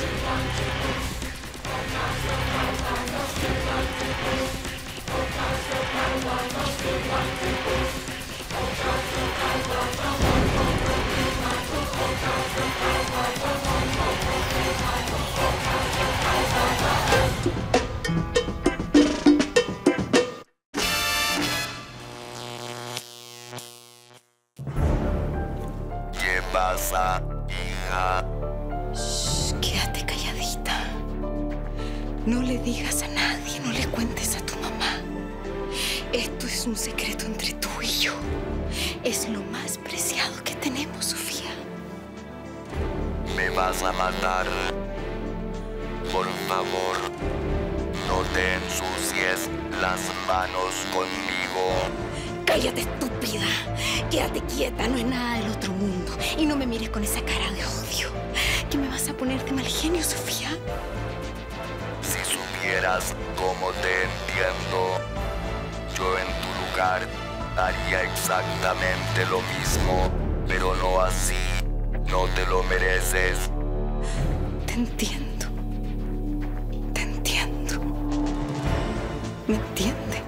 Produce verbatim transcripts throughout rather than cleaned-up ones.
¿Qué pasa, hija? Shh, quédate calladita. No le digas a nadie, no le cuentes a tu mamá. Esto es un secreto entre tú y yo. Es lo más preciado que tenemos, Sofía. ¿Me vas a matar? Por favor, no te ensucies las manos conmigo. Cállate, estúpida. Quédate quieta, no es nada del otro mundo. Y no me mires con esa cara de odio. ¿Qué me vas a poner de mal genio, Sofía? Si supieras cómo te entiendo, yo en tu lugar haría exactamente lo mismo, pero no así. No te lo mereces. Te entiendo. Te entiendo. ¿Me entiende?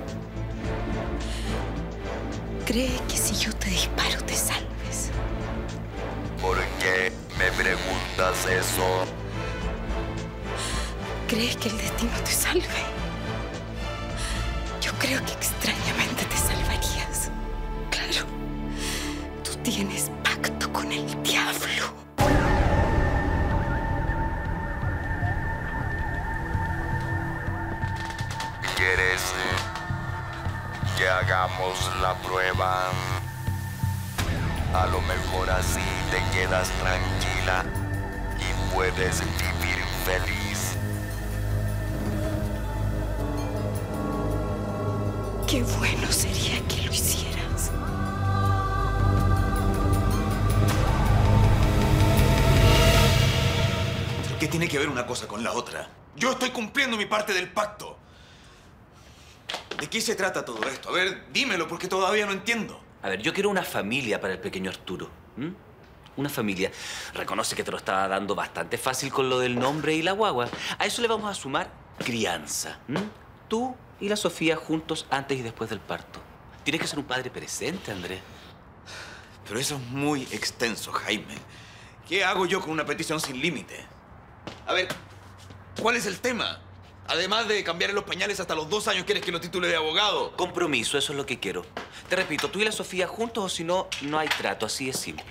¿Cree que si yo te disparo te salves? ¿Por qué me preguntas eso? ¿Crees que el destino te salve? Yo creo que extrañamente te salvarías. Claro, tú tienes pacto con el diablo. ¿Quieres que hagamos la prueba? A lo mejor así te quedas tranquila y puedes vivir feliz. Qué bueno sería que lo hicieras. ¿Qué tiene que ver una cosa con la otra? Yo estoy cumpliendo mi parte del pacto. ¿De qué se trata todo esto? A ver, dímelo, porque todavía no entiendo. A ver, yo quiero una familia para el pequeño Arturo. ¿Mm? Una familia. Reconoce que te lo estaba dando bastante fácil con lo del nombre y la guagua. A eso le vamos a sumar crianza. ¿Mm? Tú y la Sofía juntos antes y después del parto. Tienes que ser un padre presente, Andrés. Pero eso es muy extenso, Jaime. ¿Qué hago yo con una petición sin límite? A ver, ¿cuál es el tema? Además de cambiarle los pañales hasta los dos años, ¿quieres que lo titule de abogado? Compromiso, eso es lo que quiero. Te repito, tú y la Sofía juntos o si no, no hay trato. Así es simple.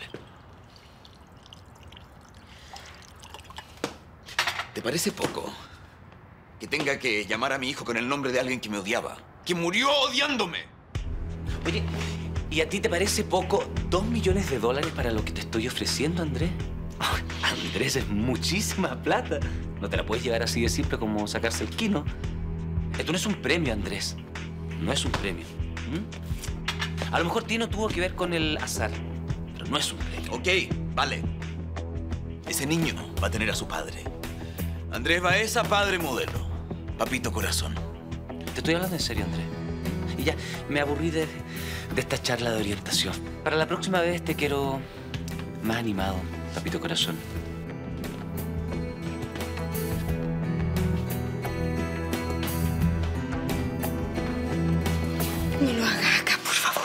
¿Te parece poco que tenga que llamar a mi hijo con el nombre de alguien que me odiaba? ¡Que murió odiándome! Oye, ¿y a ti te parece poco dos millones de dólares para lo que te estoy ofreciendo, Andrés? Oh, Andrés, es muchísima plata. No te la puedes llevar así de simple como sacarse el quino. Esto no es un premio, Andrés. No es un premio. ¿Mm? A lo mejor tiene o tuvo que ver con el azar, pero no es un premio. Ok, vale. Ese niño va a tener a su padre. Andrés Baeza, padre modelo. Papito corazón. Te estoy hablando en serio, Andrés. Y ya, me aburrí de, de esta charla de orientación. Para la próxima vez te quiero más animado, papito corazón. No lo hagas acá, por favor.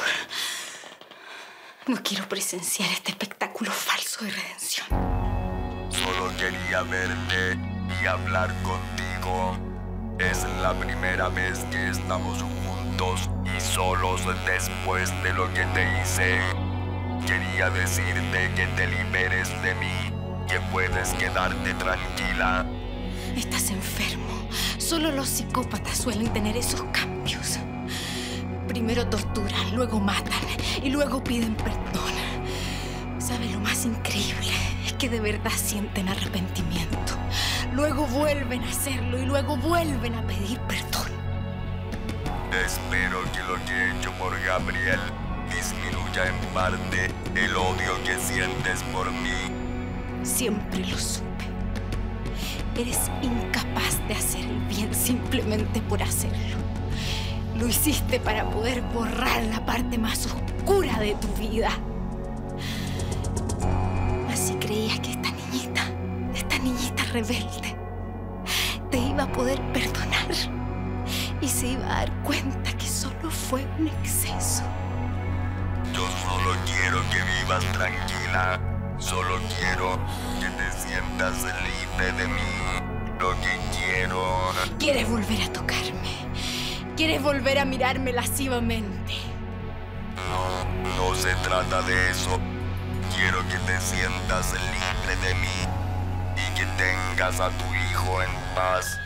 No quiero presenciar este espectáculo falso de redención. Solo quería verte y hablar contigo. Es la primera vez que estamos juntos y solos después de lo que te hice. Quería decirte que te liberes de mí, que puedes quedarte tranquila. Estás enfermo. Solo los psicópatas suelen tener esos cambios. Primero torturan, luego matan y luego piden perdón. ¿Sabe lo más increíble? Es que de verdad sienten arrepentimiento. Luego vuelven a hacerlo y luego vuelven a pedir perdón. Espero que lo que he hecho por Gabriel disminuya en parte el odio que sientes por mí. Siempre lo supe. Eres incapaz de hacer el bien simplemente por hacerlo. Lo hiciste para poder borrar la parte más oscura de tu vida. Así creías que esta niñita, esta niñita rebelde, te iba a poder perdonar y se iba a dar cuenta que solo fue un exceso. Yo solo quiero que vivas tranquila. Solo quiero que te sientas libre de mí. Lo que quiero... ¿Quieres volver a tocarme? ¿Quieres volver a mirarme lascivamente? No, no se trata de eso. Quiero que te sientas libre de mí y que tengas a tu hijo en paz.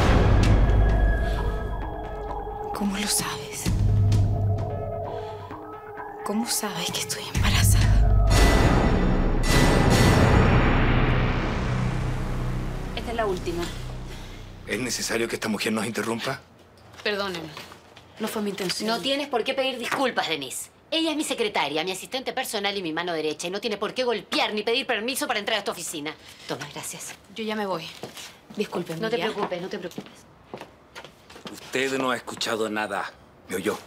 ¿Cómo lo sabes? ¿Cómo sabes que estoy embarazada? Esta es la última. ¿Es necesario que esta mujer nos interrumpa? Perdónenme. No fue mi intención. No tienes por qué pedir disculpas, Denise. Ella es mi secretaria, mi asistente personal y mi mano derecha. Y no tiene por qué golpear ni pedir permiso para entrar a esta oficina. Toma, gracias. Yo ya me voy. Disculpen. No te preocupes, no te preocupes. Usted no ha escuchado nada. ¿Me oyó?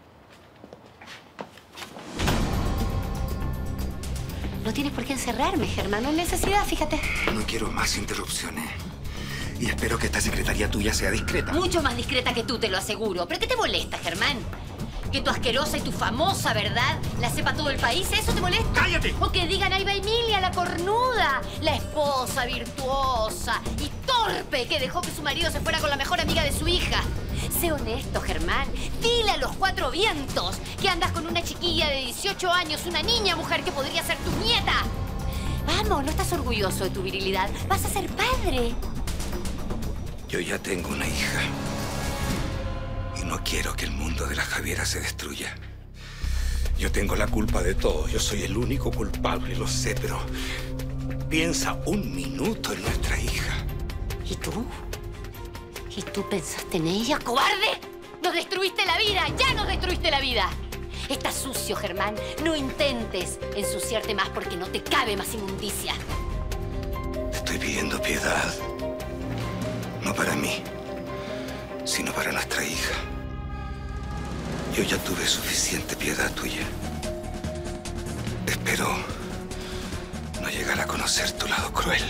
No tienes por qué encerrarme, Germán. No hay necesidad, fíjate. No quiero más interrupciones. Y espero que esta secretaría tuya sea discreta. Mucho más discreta que tú, te lo aseguro. ¿Pero qué te molesta, Germán? ¿Que tu asquerosa y tu famosa verdad la sepa todo el país? ¿Eso te molesta? ¡Cállate! O que digan, ahí va Emilia, la cornuda, la esposa virtuosa y torpe que dejó que su marido se fuera con la mejor amiga de su hija. Sé honesto, Germán. Dile a los cuatro vientos que andas con una chiquilla de dieciocho años, una niña mujer que podría ser tu nieta. Vamos, ¿no estás orgulloso de tu virilidad? Vas a ser padre. Yo ya tengo una hija. Y no quiero que el mundo de la Javiera se destruya. Yo tengo la culpa de todo. Yo soy el único culpable, lo sé, pero piensa un minuto en nuestra hija. ¿Y tú? ¿Y tú pensaste en ella, cobarde? ¡Nos destruiste la vida! ¡Ya nos destruiste la vida! Estás sucio, Germán. No intentes ensuciarte más porque no te cabe más inmundicia. Te estoy pidiendo piedad. No para mí, sino para nuestra hija. Yo ya tuve suficiente piedad tuya. Espero no llegar a conocer tu lado cruel.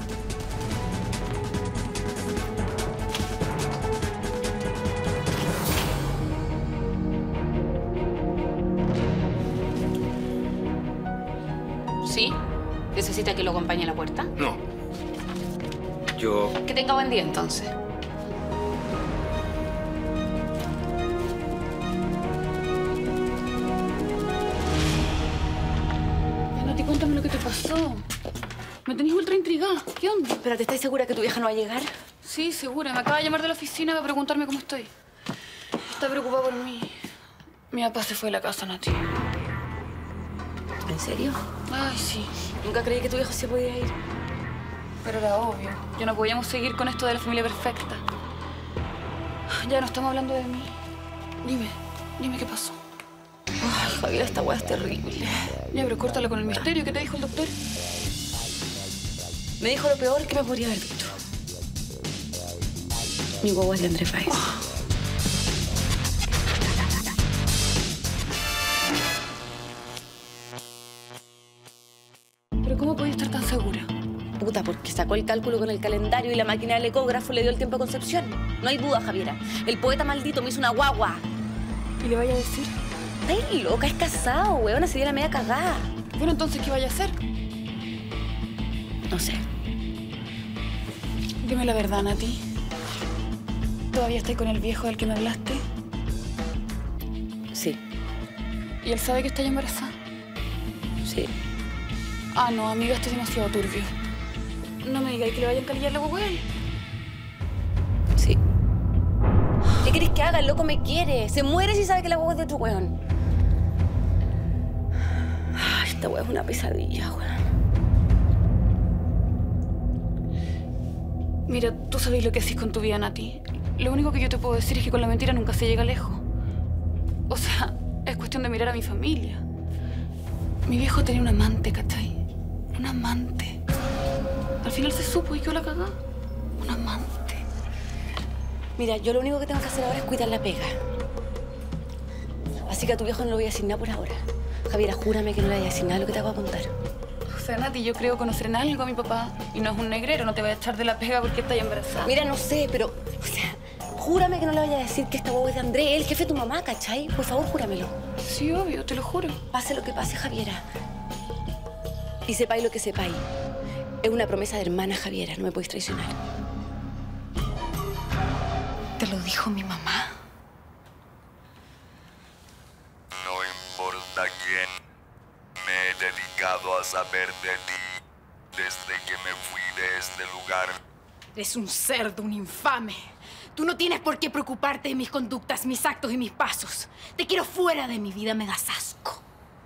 ¿Sí? ¿Necesita que lo acompañe a la puerta? No. Yo... Que tenga buen día, entonces. Nati, cuéntame lo que te pasó. Me tenés ultra intrigada. ¿Qué onda? Espérate, ¿estás segura que tu vieja no va a llegar? Sí, segura. Me acaba de llamar de la oficina para preguntarme cómo estoy. Está preocupada por mí. Mi papá se fue de la casa, Nati. ¿En serio? Ay, sí. Nunca creí que tu vieja se podía ir. Pero era obvio. Ya no podíamos seguir con esto de la familia perfecta. Ya no estamos hablando de mí. Dime, dime qué pasó. Ay, Javier, esta weá es terrible. Ya, pero córtalo con el misterio. ¿Qué te dijo el doctor? Me dijo lo peor que me podría haber dicho. Mi guagua es de Andrés Faiz. Oh. ¿Pero cómo podía estar tan segura? Puta, porque sacó el cálculo con el calendario y la máquina del ecógrafo le dio el tiempo a Concepción. No hay duda, Javiera. El poeta maldito me hizo una guagua. ¿Y le vaya a decir? Está loca, es casado, weona, se dio la media cagada. Bueno, entonces, ¿qué vaya a hacer? No sé. Dime la verdad, Nati. ¿Todavía estás con el viejo del que me hablaste? Sí. ¿Y él sabe que estás embarazada? Sí. Ah, no, amiga, esto es demasiado turbio. No me digáis que le vayan a calillar la guagua a él. Sí. ¿Qué querés que haga? El loco me quiere. Se muere si sabe que la guagua es de otro weón. Ay, esta weá es una pesadilla, weón. Mira, tú sabes lo que haces con tu vida, Nati. Lo único que yo te puedo decir es que con la mentira nunca se llega lejos. O sea, es cuestión de mirar a mi familia. Mi viejo tenía un amante, ¿cachai? Un amante. Al final se supo y yo la cagá. Un amante. Mira, yo lo único que tengo que hacer ahora es cuidar la pega. Así que a tu viejo no lo voy a decir nada por ahora. Javiera, júrame que no le voy a decir nada de lo que te voy a contar. sea, Nati, yo creo conocer en algo a mi papá. Y no es un negrero, no te va a echar de la pega porque está embarazada. Mira, no sé, pero, o sea, júrame que no le vayas a decir que esta boba es de Andrés, el jefe de tu mamá, ¿cachai? Por favor, júramelo. Sí, obvio, te lo juro. Pase lo que pase, Javiera. Y sepáis lo que sepáis. Es una promesa de hermana, Javiera. No me podéis traicionar. ¿Te lo dijo mi mamá? No importa quién, me he dedicado a saber de ti desde que me fui de este lugar. Eres un cerdo, un infame. Tú no tienes por qué preocuparte de mis conductas, mis actos y mis pasos. Te quiero fuera de mi vida, me das asco.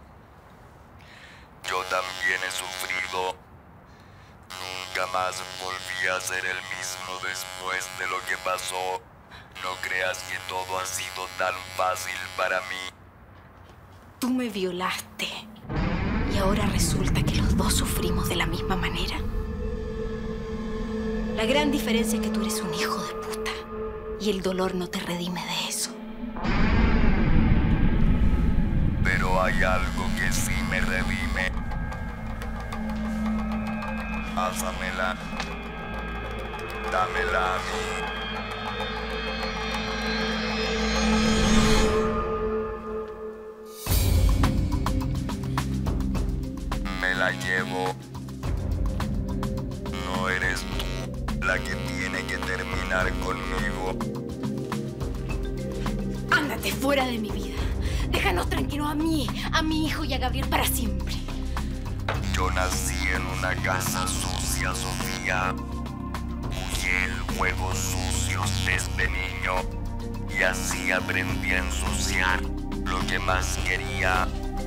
Yo también he sufrido. Nunca más volví a ser el mismo después de lo que pasó. No creas que todo ha sido tan fácil para mí. Tú me violaste. Y ahora resulta que los dos sufrimos de la misma manera. La gran diferencia es que tú eres un hijo de puta. Y el dolor no te redime de eso. Pero hay algo que sí me redime. Pásamela. Dámela a mí. Me la llevo. No eres tú la que tiene que terminar conmigo. Ándate fuera de mi vida. Déjanos tranquilos a mí, a mi hijo y a Gabriel para siempre. Yo nací en una casa sucia, Sofía. Jugué juegos sucios desde niño. Y así aprendí a ensuciar lo que más quería.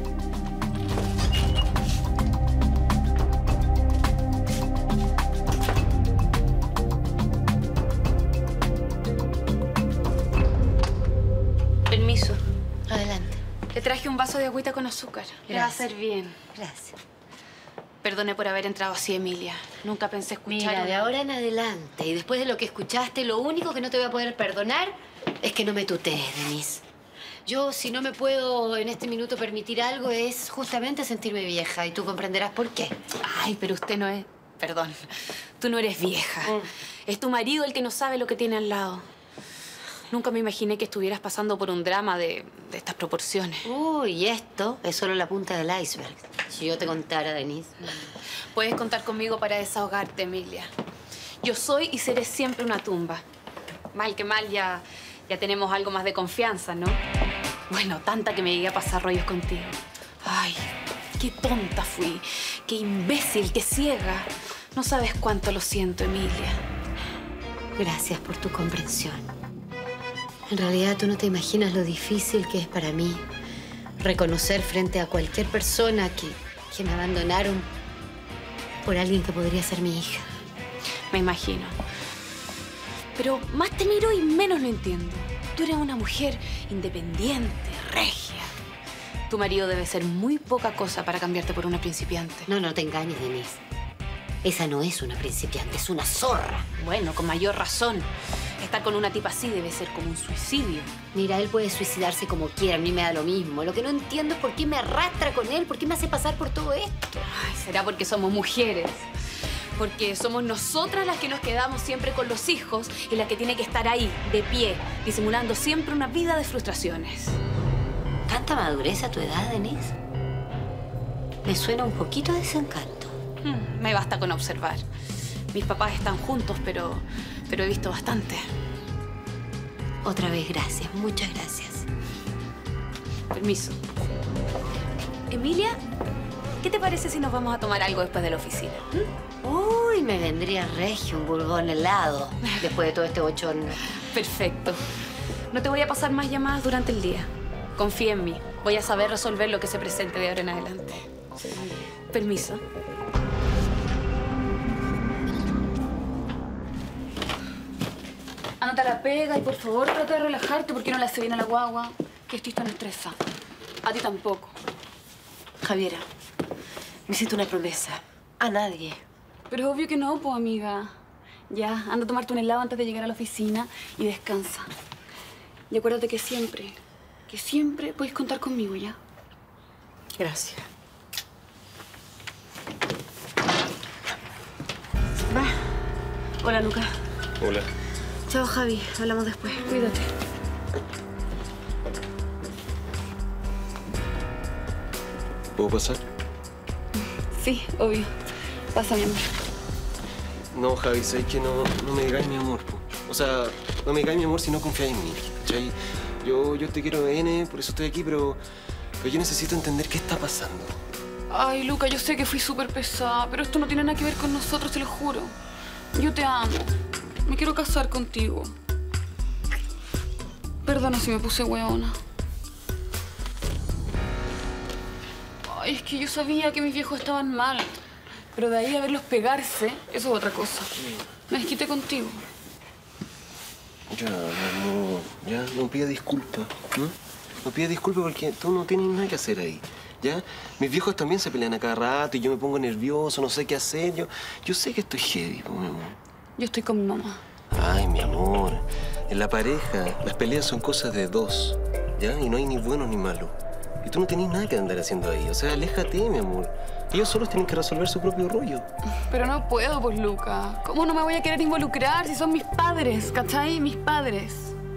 Permiso. Adelante. Le traje un vaso de agüita con azúcar. Le va a hacer bien. Gracias. Perdone por haber entrado así, Emilia. Nunca pensé escuchar... Mira, de una- ahora en adelante, y después de lo que escuchaste, lo único que no te voy a poder perdonar es que no me tutees, Denise. Yo, si no me puedo en este minuto permitir algo, es justamente sentirme vieja, y tú comprenderás por qué. Ay, pero usted no es... Perdón. Tú no eres vieja. Mm. Es tu marido el que no sabe lo que tiene al lado. Nunca me imaginé que estuvieras pasando por un drama de, de estas proporciones. Uy, y esto es solo la punta del iceberg. Si yo te contara, Denise. Puedes contar conmigo para desahogarte, Emilia. Yo soy y seré siempre una tumba. Mal que mal, ya, ya tenemos algo más de confianza, ¿no? Bueno, tanta que me llegué a pasar rollos contigo. Ay, qué tonta fui. Qué imbécil, qué ciega. No sabes cuánto lo siento, Emilia. Gracias por tu comprensión. En realidad, tú no te imaginas lo difícil que es para mí reconocer frente a cualquier persona que, que me abandonaron por alguien que podría ser mi hija. Me imagino. Pero más te miro y menos lo entiendo. Tú eres una mujer independiente, regia. Tu marido debe ser muy poca cosa para cambiarte por una principiante. No, no te engañes, Denise. Esa no es una principiante, es una zorra. Bueno, con mayor razón. Estar con una tipa así debe ser como un suicidio. Mira, él puede suicidarse como quiera, a mí me da lo mismo. Lo que no entiendo es por qué me arrastra con él, por qué me hace pasar por todo esto. Ay, será porque somos mujeres. Porque somos nosotras las que nos quedamos siempre con los hijos y la que tiene que estar ahí, de pie, disimulando siempre una vida de frustraciones. ¿Tanta madurez a tu edad, Denise? Me suena un poquito a desencanto. Hmm, me basta con observar. Mis papás están juntos, pero, pero he visto bastante. Otra vez, gracias. Muchas gracias. Permiso. Emilia, ¿qué te parece si nos vamos a tomar algo después de la oficina? ¿Mm? Uy, me vendría regio un bourbon helado después de todo este bochorno. Perfecto. No te voy a pasar más llamadas durante el día. Confía en mí. Voy a saber resolver lo que se presente de ahora en adelante. Permiso. Anota la pega y por favor trata de relajarte porque no le hace bien a la guagua. Que estoy tan estresada. A ti tampoco. Javiera, me hiciste una promesa. A nadie. Pero es obvio que no, pues, amiga. Ya, anda a tomarte un helado antes de llegar a la oficina y descansa. Y acuérdate que siempre, que siempre puedes contar conmigo, ¿ya? Gracias. Va. Hola, Luca. Hola. Chao, Javi. Hablamos después. Cuídate. ¿Puedo pasar? Sí, obvio. Pasa, mi amor. No, Javi, sabes que no, no me digáis mi amor, po. O sea, no me digáis mi amor si no confiáis en mí, ¿cachai? Yo, yo te quiero, N, por eso estoy aquí, pero, pero yo necesito entender qué está pasando. Ay, Luca, yo sé que fui súper pesada, pero esto no tiene nada que ver con nosotros, te lo juro. Yo te amo. Me quiero casar contigo. Perdona si me puse hueona. Ay, es que yo sabía que mis viejos estaban mal. Pero de ahí a verlos pegarse, eso es otra cosa. Me desquité contigo. Ya, mi amor, ya, no pida disculpas, ¿no? No pida disculpas porque tú no tienes nada que hacer ahí, ¿ya? Mis viejos también se pelean a cada rato y yo me pongo nervioso, no sé qué hacer. Yo, yo sé que estoy heavy, pues, mi amor. Yo estoy con mi mamá. Ay, mi amor, en la pareja las peleas son cosas de dos, ¿ya? Y no hay ni bueno ni malo. Y tú no tenés nada que andar haciendo ahí, o sea, aléjate, mi amor. Ellos solos tienen que resolver su propio rollo. Pero no puedo, pues, Luca. ¿Cómo no me voy a querer involucrar si son mis padres, cachai? Mis padres.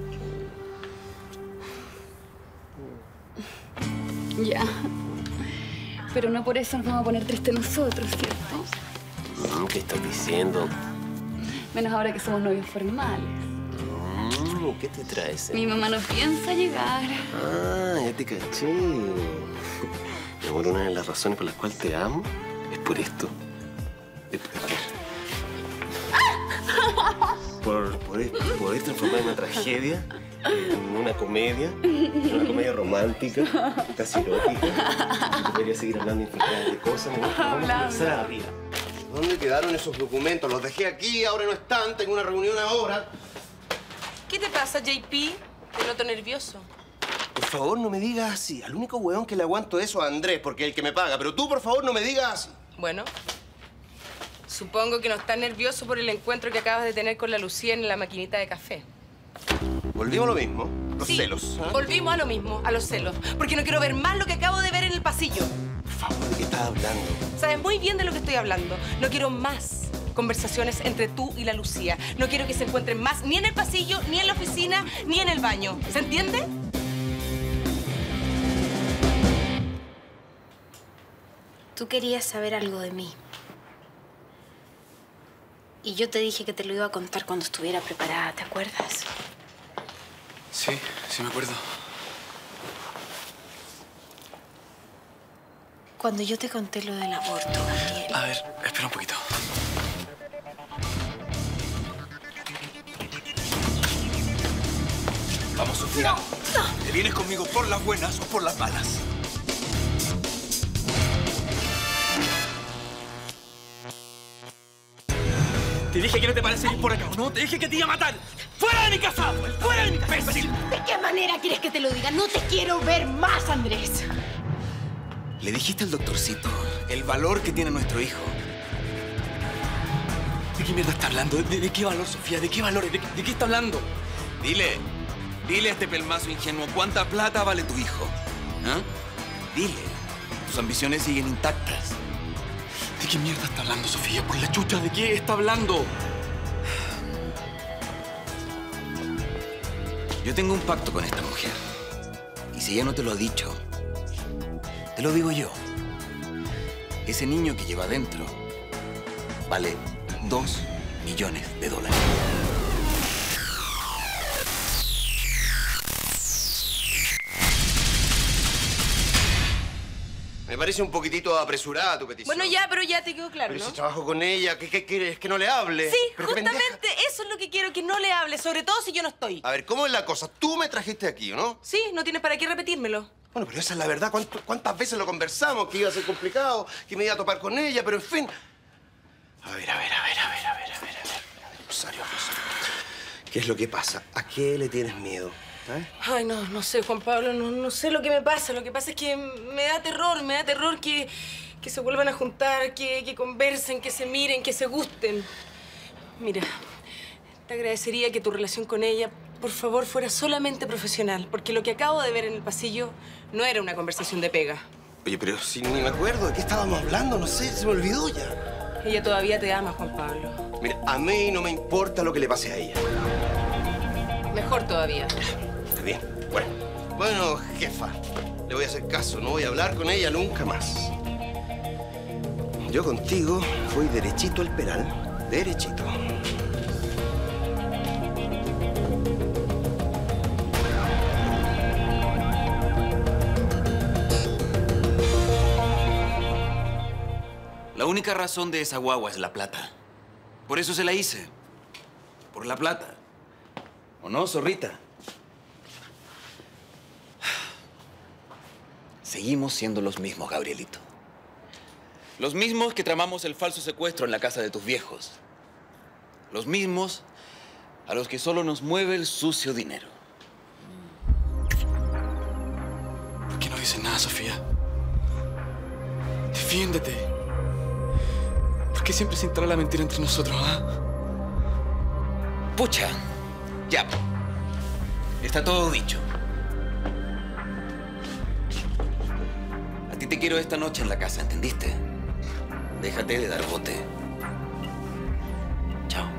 Ya. Pero no por eso nos vamos a poner tristes nosotros, ¿cierto? ¿Qué estás diciendo? Menos ahora que somos novios formales. ¿Qué te traes? Mi mamá no piensa llegar. Ah, ya te caché. Mi amor, una de las razones por las cuales te amo es por esto. Es por, por, por poder transformar una tragedia en una comedia, en una comedia romántica, casi erótica. Podría seguir hablando infinidad de cosas. ¿No? Vamos a empezar arriba. ¿Dónde quedaron esos documentos? Los dejé aquí, ahora no están, tengo una reunión ahora. ¿Qué te pasa, J P? Te noto nervioso. Por favor, no me digas así. Al único hueón que le aguanto eso a Andrés, porque es el que me paga. Pero tú, por favor, no me digas así. Bueno, supongo que no estás nervioso por el encuentro que acabas de tener con la Lucía en la maquinita de café. Volvimos a lo mismo. Los Sí, celos. ¿eh? Volvimos a lo mismo, a los celos. Porque no quiero ver más lo que acabo de ver en el pasillo. Por favor, ¿de qué estás hablando? Sabes muy bien de lo que estoy hablando. No quiero más conversaciones entre tú y la Lucía. No quiero que se encuentren más ni en el pasillo, ni en la oficina, ni en el baño. ¿Se entiende? Tú querías saber algo de mí. Y yo te dije que te lo iba a contar cuando estuviera preparada, ¿te acuerdas? Sí, sí me acuerdo. Cuando yo te conté lo del aborto, Gabriel. A ver, espera un poquito. Vamos, Sofía. No, no. ¿Te vienes conmigo por las buenas o por las malas? Te dije que no te parece ir por acá, ¿no? Te dije que te iba a matar. ¡Fuera de mi casa! ¡Fuera de mi casa! ¡Imbécil! ¿De qué manera quieres que te lo diga? No te quiero ver más, Andrés. Le dijiste al doctorcito el valor que tiene nuestro hijo. ¿De qué mierda está hablando? ¿De, de qué valor, Sofía? ¿De qué valores? ¿De, de qué está hablando? Dile, dile a este pelmazo ingenuo cuánta plata vale tu hijo. ¿Ah? Dile, tus ambiciones siguen intactas. ¿De qué mierda está hablando, Sofía? Por la chucha, ¿de qué está hablando? Yo tengo un pacto con esta mujer. Y si ella no te lo ha dicho, te lo digo yo. Ese niño que lleva adentro vale dos millones de dólares. Me parece un poquitito apresurada tu petición. Bueno, ya, pero ya te quedó claro, Pero ¿no? si trabajo con ella, ¿qué, qué quieres? ¿Que no le hable? Sí, Pero qué pendeja. justamente eso es lo que quiero, que no le hable, sobre todo si yo no estoy. A ver, ¿cómo es la cosa? Tú me trajiste aquí, ¿o no? Sí, no tienes para qué repetírmelo. Bueno, pero esa es la verdad. ¿Cuánto- ¿Cuántas veces lo conversamos? Que iba a ser complicado, que me iba a topar con ella, pero en fin. A ver, a ver, a ver, a ver, a ver, a ver, a ver. A ver, Rosario, Rosario. ¿Qué es lo que pasa? ¿A qué le tienes miedo? ¿Eh? Ay, no, no sé, Juan Pablo, no, no sé lo que me pasa. Lo que pasa es que me da terror, me da terror que, que se vuelvan a juntar, que, que conversen, que se miren, que se gusten. Mira, te agradecería que tu relación con ella, por favor, fuera solamente profesional, porque lo que acabo de ver en el pasillo no era una conversación de pega. Oye, pero si ni me acuerdo de qué estábamos hablando, no sé, se me olvidó ya. Ella todavía te ama, Juan Pablo. Mira, a mí no me importa lo que le pase a ella. Mejor todavía. Está bien. Bueno, bueno, jefa, le voy a hacer caso. No voy a hablar con ella nunca más. Yo contigo voy derechito al peral. Derechito. La única razón de esa guagua es la plata. Por eso se la hice. Por la plata. ¿O no, zorrita? Seguimos siendo los mismos, Gabrielito. Los mismos que tramamos el falso secuestro en la casa de tus viejos. Los mismos a los que solo nos mueve el sucio dinero. ¿Por qué no dices nada, Sofía? Defiéndete. ¿Por qué siempre se instala la mentira entre nosotros, ah? Pucha, ya. Está todo dicho. A ti te quiero esta noche en la casa, ¿entendiste? Déjate de dar bote. Chao.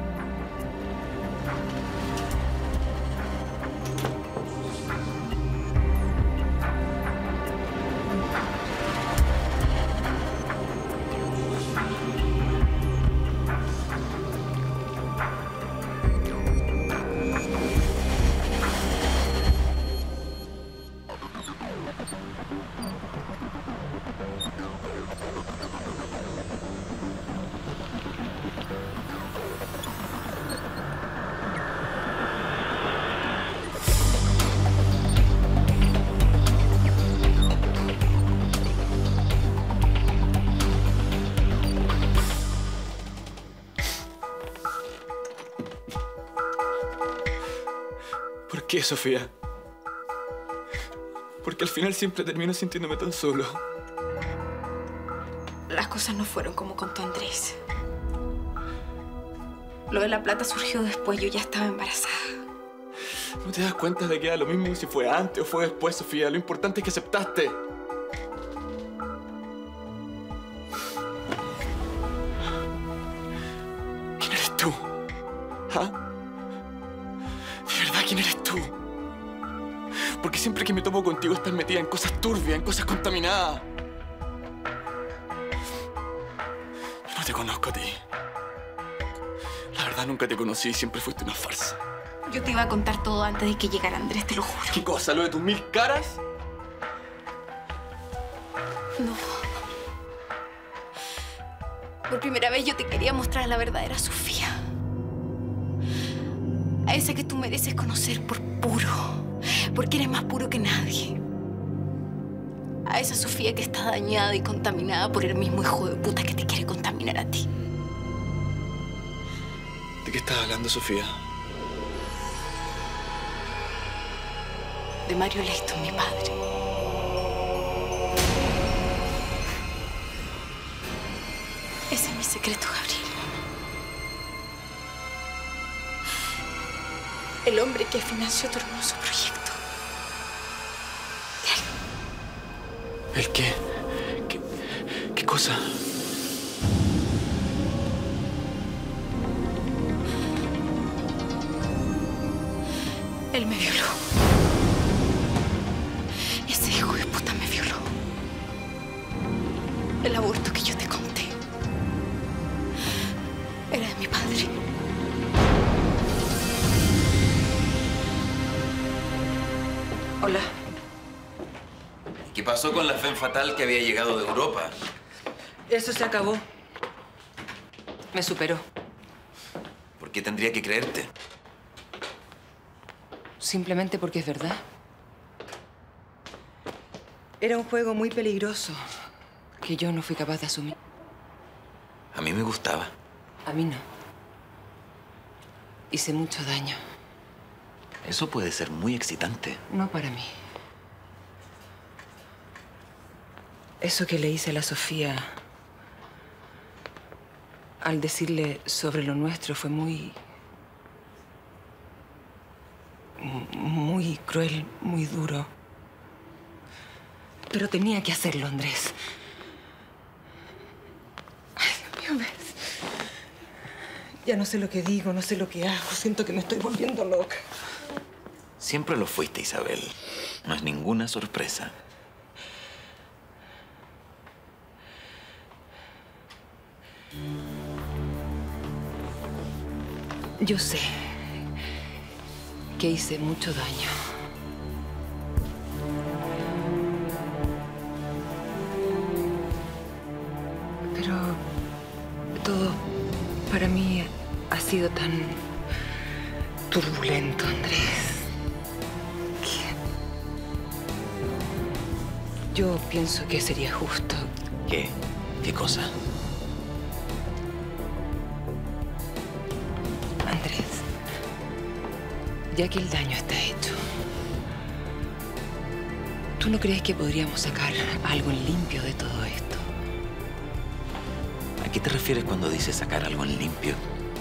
¿Por qué, Sofía? Porque al final siempre termino sintiéndome tan solo. Las cosas no fueron como contó Andrés. Lo de la plata surgió después, yo ya estaba embarazada. ¿No te das cuenta de que da lo mismo si fue antes o fue después, Sofía? Lo importante es que aceptaste. ¿Quién eres tú? ¿Ah? ¿De verdad quién eres tú? Porque siempre que me topo contigo estás metida en cosas turbias, en cosas contaminadas. Yo no te conozco a ti. La verdad nunca te conocí y siempre fuiste una farsa. Yo te iba a contar todo antes de que llegara Andrés, te lo juro. ¿Qué cosa? ¿Lo de tus mil caras? No. Por primera vez yo te quería mostrar a la verdadera Sofía. A esa que tú mereces conocer por puro. Porque eres más puro que nadie. A esa Sofía que está dañada y contaminada por el mismo hijo de puta que te quiere contaminar a ti. ¿De qué estás hablando, Sofía? De Mario Leighton, mi padre. Ese es mi secreto, Gabriel. El hombre que financió tu hermoso proyecto. ¿El qué? ¿Qué, qué cosa? Él me violó. Ese hijo de puta me violó. El aborto que yo te conté era de mi padre. Hola. ¿Qué pasó con la femme fatal que había llegado de Europa? Eso se acabó. Me superó. ¿Por qué tendría que creerte? Simplemente porque es verdad. Era un juego muy peligroso que yo no fui capaz de asumir. A mí me gustaba. A mí no. Hice mucho daño. Eso puede ser muy excitante. No para mí. Eso que le hice a la Sofía al decirle sobre lo nuestro fue muy... muy cruel, muy duro. Pero tenía que hacerlo, Andrés. Ay, Dios mío, ¿ves? Ya no sé lo que digo, no sé lo que hago. Siento que me estoy volviendo loca. Siempre lo fuiste, Isabel. No es ninguna sorpresa. Yo sé que hice mucho daño. Pero todo para mí ha sido tan turbulento, Andrés. Que yo pienso que sería justo. ¿Qué? ¿Qué cosa? Andrés, ya que el daño está hecho, ¿tú no crees que podríamos sacar algo en limpio de todo esto? ¿A qué te refieres cuando dices sacar algo en limpio?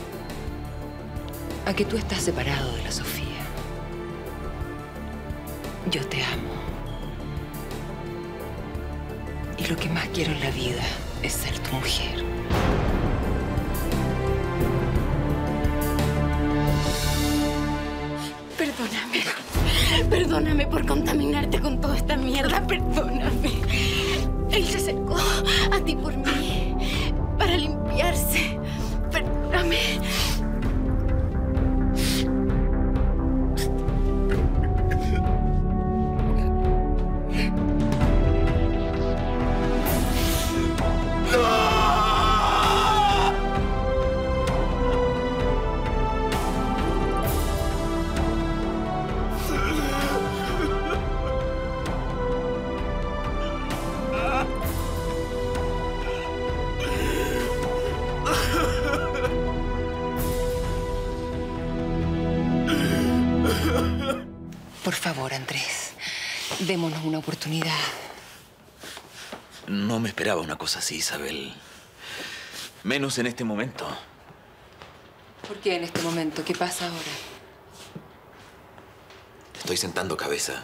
A que tú estás separado de la Sofía. Yo te amo. Y lo que más quiero en la vida es ser tu mujer. Perdóname. Perdóname por contaminarte con toda esta mierda. Perdóname. Él se acercó a ti por mí para limpiarse. Perdóname. Por favor, Andrés, démonos una oportunidad. No me esperaba una cosa así, Isabel. Menos en este momento. ¿Por qué en este momento? ¿Qué pasa ahora? Estoy sentando cabeza.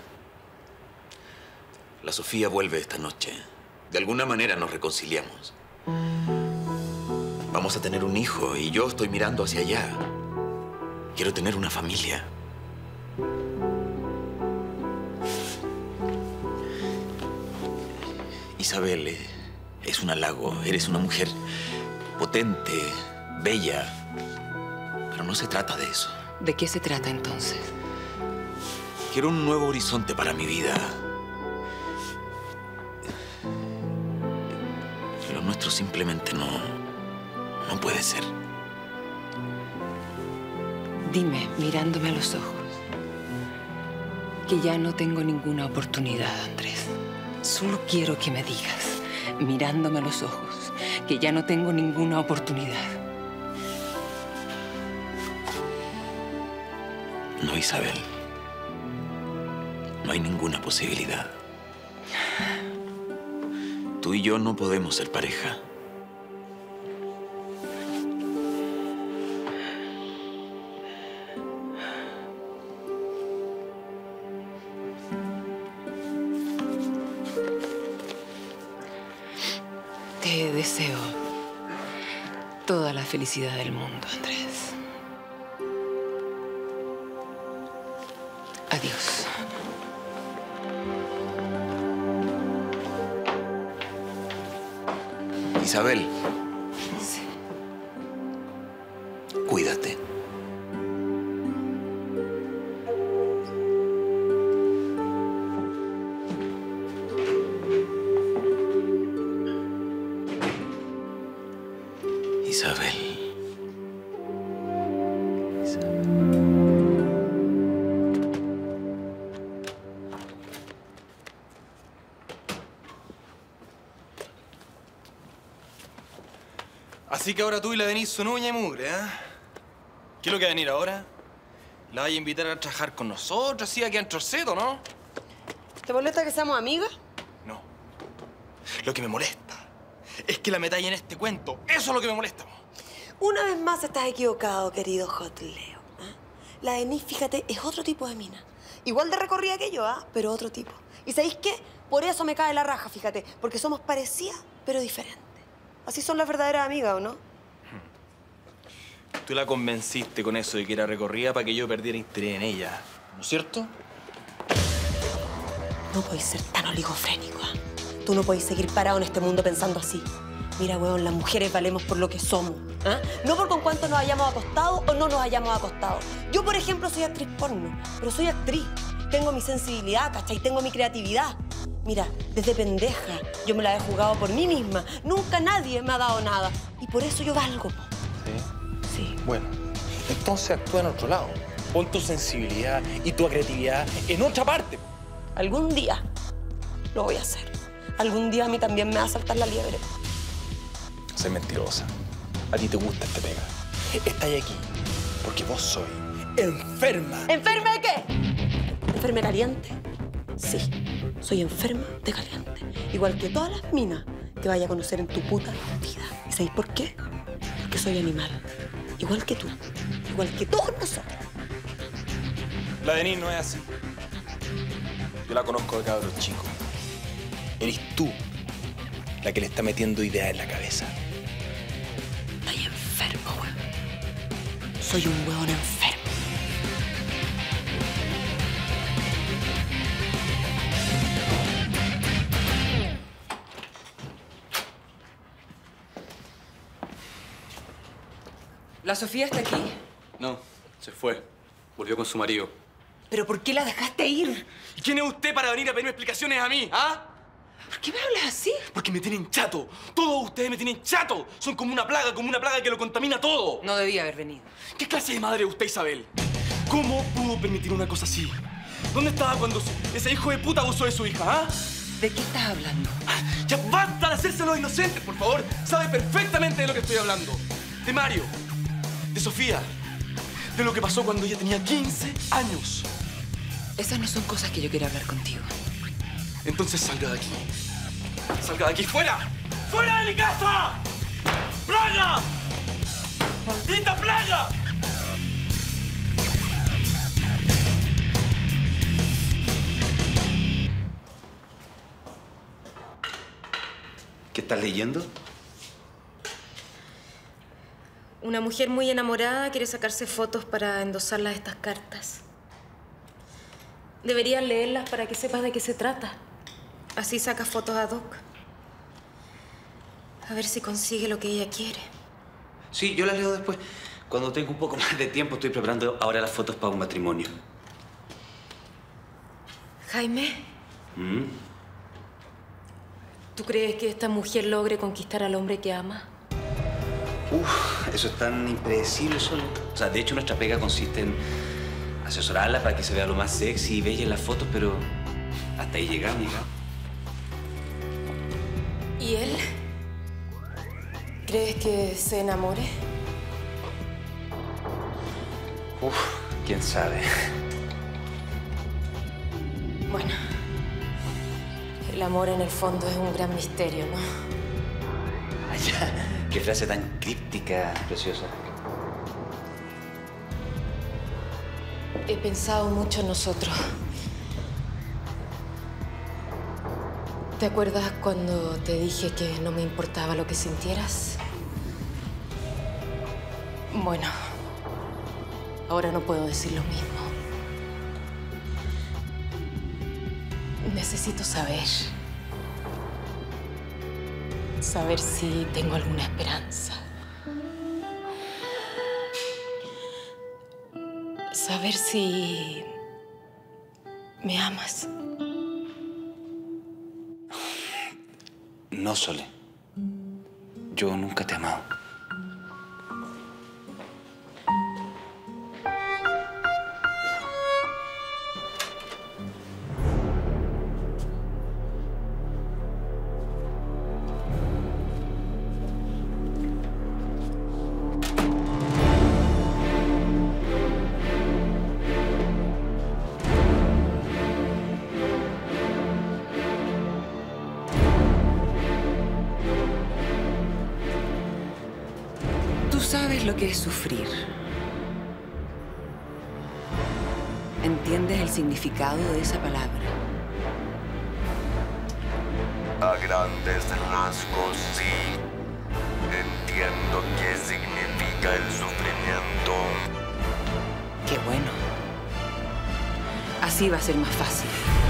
La Sofía vuelve esta noche. De alguna manera nos reconciliamos. Vamos a tener un hijo y yo estoy mirando hacia allá. Quiero tener una familia. Isabel, eh, es un halago. Eres una mujer potente, bella. Pero no se trata de eso. ¿De qué se trata entonces? Quiero un nuevo horizonte para mi vida. Lo nuestro simplemente no... no puede ser. Dime, mirándome a los ojos, que ya no tengo ninguna oportunidad, Andrés. Solo quiero que me digas, mirándome a los ojos, que ya no tengo ninguna oportunidad. No, Isabel. No hay ninguna posibilidad. Tú y yo no podemos ser pareja. Te deseo toda la felicidad del mundo, Andrés. Adiós. Isabel. Sí. Cuídate. Isabel. Así que ahora tú y la Denise son uña y mugre, ¿eh? ¿Qué es lo que va a venir ahora? ¿La vais a invitar a trabajar con nosotros, así aquí en Trorceto, no? ¿Te molesta que seamos amigas? No. Lo que me molesta es que la metáis en este cuento. Eso es lo que me molesta. Una vez más estás equivocado, querido Hot Leo. ¿eh? La Denise, fíjate, es otro tipo de mina. Igual de recorrida que yo, ¿ah? Pero otro tipo. ¿Y sabéis qué? Por eso me cae la raja, fíjate. Porque somos parecidas, pero diferentes. Así son las verdaderas amigas, ¿o no? Tú la convenciste con eso de que era recorrida para que yo perdiera interés en ella, ¿no es cierto? No podéis ser tan oligofrénico. ¿eh? Tú no podéis seguir parado en este mundo pensando así. Mira, weón, las mujeres valemos por lo que somos. ¿eh? No por con cuánto nos hayamos acostado o no nos hayamos acostado. Yo, por ejemplo, soy actriz porno, pero soy actriz. Tengo mi sensibilidad, ¿cachai? Tengo mi creatividad. Mira, desde pendeja yo me la he jugado por mí misma. Nunca nadie me ha dado nada. Y por eso yo valgo, po. ¿Sí? Sí. Bueno, entonces actúa en otro lado. Pon tu sensibilidad y tu creatividad en otra parte. Algún día lo voy a hacer. Algún día a mí también me va a saltar la liebre. Soy mentirosa. A ti te gusta este pega. Estás aquí porque vos sois enferma. ¿Enferma de qué? ¿Enferma de caliente? Sí, soy enferma de caliente. Igual que todas las minas que vaya a conocer en tu puta vida. ¿Y sabéis por qué? Porque soy animal. Igual que tú. Igual que todos nosotros. La Denise no es así. Yo la conozco de cabros chicos. Eres tú la que le está metiendo ideas en la cabeza. Estoy enfermo, weón. Soy un weón enfermo. ¿La Sofía está aquí? No, se fue. Volvió con su marido. ¿Pero por qué la dejaste ir? ¿Y quién es usted para venir a pedirme explicaciones a mí, ah? ¿Por qué me hablas así? Porque me tienen chato. Todos ustedes me tienen chato. Son como una plaga, como una plaga que lo contamina todo. No debía haber venido. ¿Qué clase de madre es usted, Isabel? ¿Cómo pudo permitir una cosa así? ¿Dónde estaba cuando ese hijo de puta abusó de su hija, ah? ¿De qué estás hablando? Ya basta de hacerse los inocentes, por favor. Sabe perfectamente de lo que estoy hablando. De Mario. De Sofía. De lo que pasó cuando ella tenía quince años. Esas no son cosas que yo quiera hablar contigo. Entonces salga de aquí. ¡Salga de aquí! ¡Fuera! ¡Fuera de mi casa! ¡Plaga! ¡Maldita plaga! ¿Qué estás leyendo? Una mujer muy enamorada quiere sacarse fotos para endosarlas a estas cartas. Deberían leerlas para que sepas de qué se trata. Así saca fotos ad hoc. A ver si consigue lo que ella quiere. Sí, yo las leo después. Cuando tengo un poco más de tiempo, estoy preparando ahora las fotos para un matrimonio. Jaime, ¿Mm? ¿tú crees que esta mujer logre conquistar al hombre que ama? Uf, eso es tan impredecible solo. O sea, de hecho, nuestra pega consiste en asesorarla para que se vea lo más sexy y bella en las fotos, pero hasta ahí llegamos, hija. ¿Y él? ¿Crees que se enamore? Uf, quién sabe. Bueno, el amor en el fondo es un gran misterio, ¿no? Allá, qué frase tan críptica, preciosa. He pensado mucho en nosotros. ¿Te acuerdas cuando te dije que no me importaba lo que sintieras? Bueno, ahora no puedo decir lo mismo. Necesito saber. Saber si tengo alguna esperanza. Saber si me amas. No, Sole. Yo nunca te he amado. ¿Sabes lo que es sufrir? ¿Entiendes el significado de esa palabra? A grandes rasgos, sí. Entiendo qué significa el sufrimiento. así va a ser más fácil.